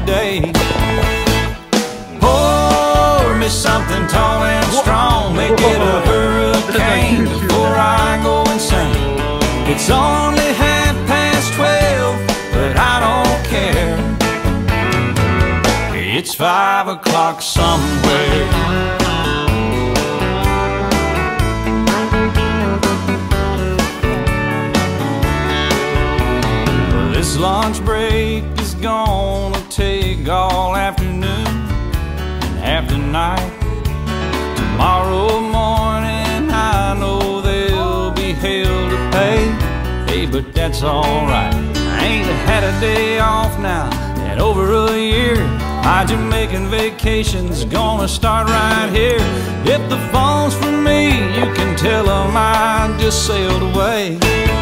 today. Pour me something tall and strong, make it a hurricane before I go insane. It's only 12:30, but I don't care. It's 5 o'clock somewhere. This lunch break is gonna take all afternoon and half the night. Tomorrow morning I know there'll be hell to pay. Hey, but that's alright. I ain't had a day off now in over a year. My Jamaican vacation's gonna start right here. If the phone's for me, you can tell them I just sailed away.